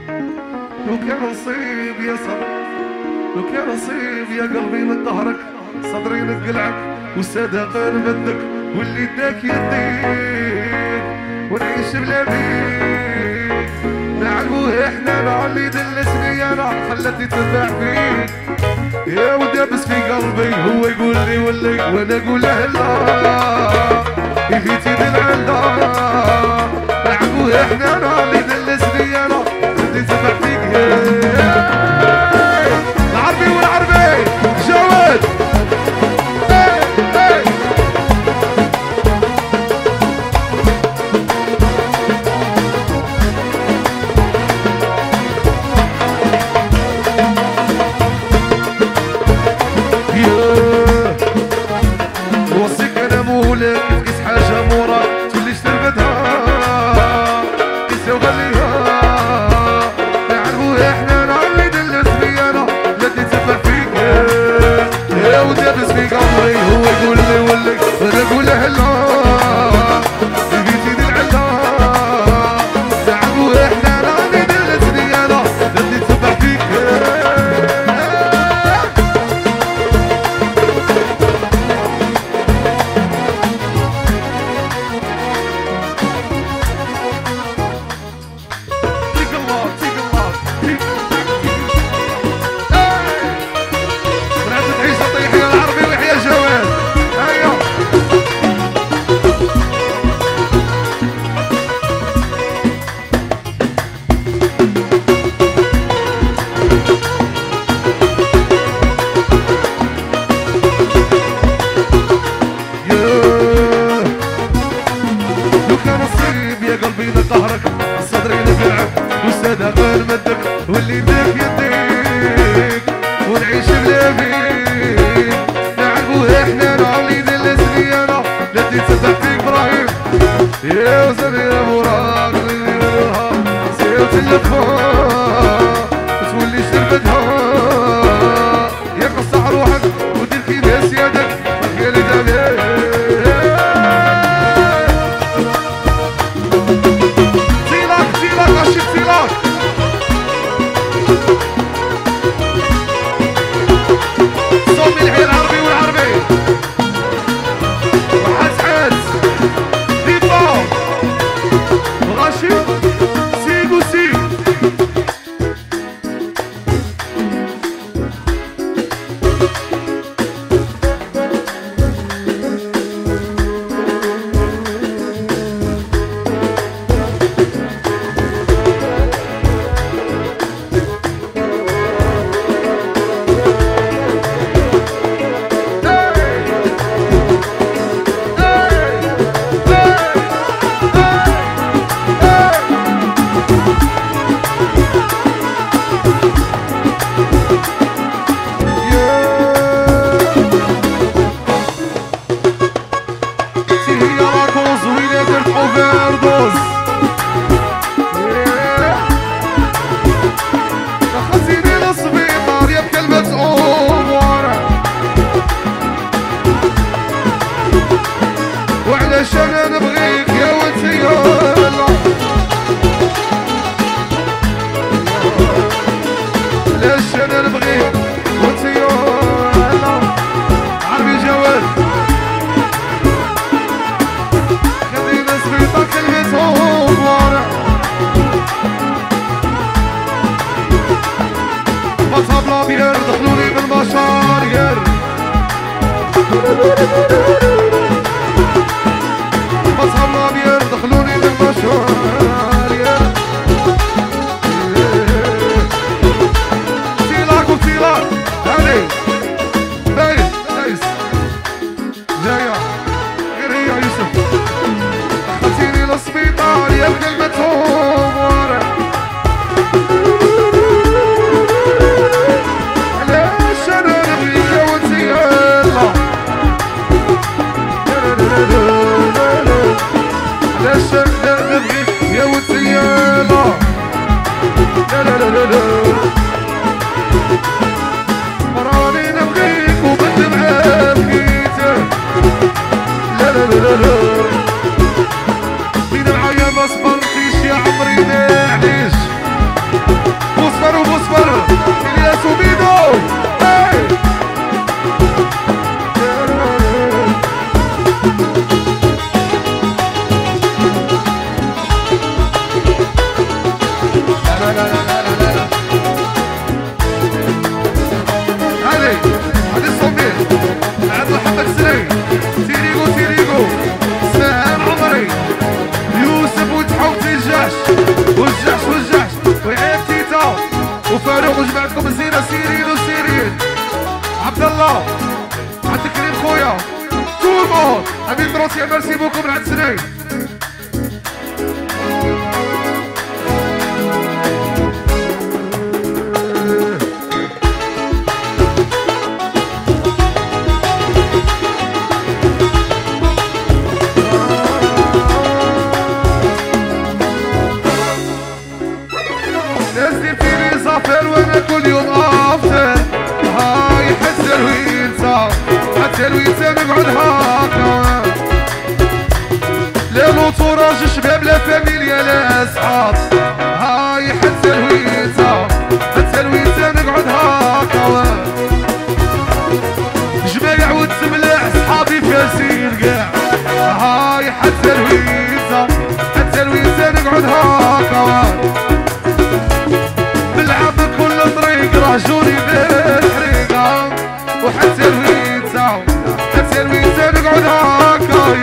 لو كان نصيب يا صبر، لو كان نصيب يا قلبي من ظهرك، صدري نقلعك والسادة غير بدك، واللي اداك يديك ونعيش بلا بيك. نعلموه احنا مع اللي دلسني انا خلتني تتبع فيك. يا ودابس في قلبي هو يقول لي ولي وانا اقول له لا يفيتي بالعندا. نعلموه احنا مع اللي دلسني انا خلتني تتبع فيك. العربي والعربي جواد وصيك انا مولك تقيس حاجه موراك توليش تربدها قيسها وغليها. نعرفو احنا نعلي دلس بي انا الذي تفع فيك. يا ودابس في قلبي هو يقول لي ولك وانا اقول له لا بيتي دي العلا. نعرفو احنا نعلي دلس بي انا الذي تفع فيك. واللي يديك يديك ونعيش بلا فيك. نعرفوه احنا نعلي دلسني انا الذي تسبح فيك ابراهيم. يا وزن يا براق سير تلفها تولي شربتها. يا قصح روحك ودير في ناس يدك يا اللي دابي سيلاك سيلاك عشيك سيلاك صوت الحي العربي والعربي وحاس حاس ديبا غاشي سيب وسيب. وعلشان انا نبغيك يا ولدي يلا علشان انا نبغيك ولدي يلا. عربي جواد خلينا سبيطة كلمتهم ورا بطبلة بير دخلوني بالمشارير مصحبنا بير دخلوني بالمشارير. حبيب روسيا ميرسي بوكم لعند سنين. نزل فيني زافر وانا كل يوم افطر. هاي حتى الوينسا حتى الوينسا نقعد هاكا. لا لوطوراج شباب لا فاميليا لا اصحاب. هاي حتى الوينسا حتى الوينسا نقعد هاكا. جمايع وتملح صحابي فاسين كاع. هاي حتى الوينسا حتى الوينسا نقعد هاكا. نلعب كل طريق راجوني بالحريقة. وحتى الوينسا حتى الوينسا نقعد هاكا.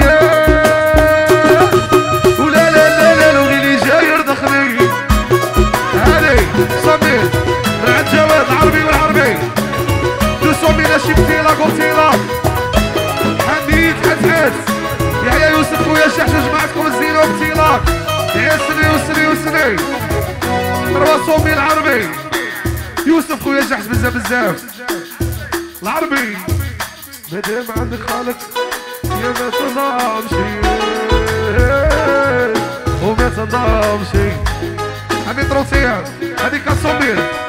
ولا لا لا لا لو اللي جاي دخلي. هادي صمير مع الجواد العربي والعربي. دوسو مينا شفتيلا قلتيلا. حميد حتحت يحيى يوسف خويا شحشة جماعتكم الزينة وقتيلا. يا سني وسني وسني. راسومي العربي يوسف خويا جحش بزاف بزاف. العربي مادام عندك خالق يا ما تنضمشي وما تنضمشي. حبيت روسيا هذيك الصومير